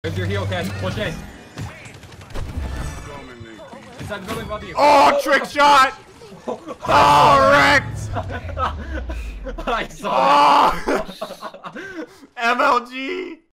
There's your heel, Ken. Push in. It's not going above you. Oh, trick shot! Oh, wrecked! I saw it. MLG!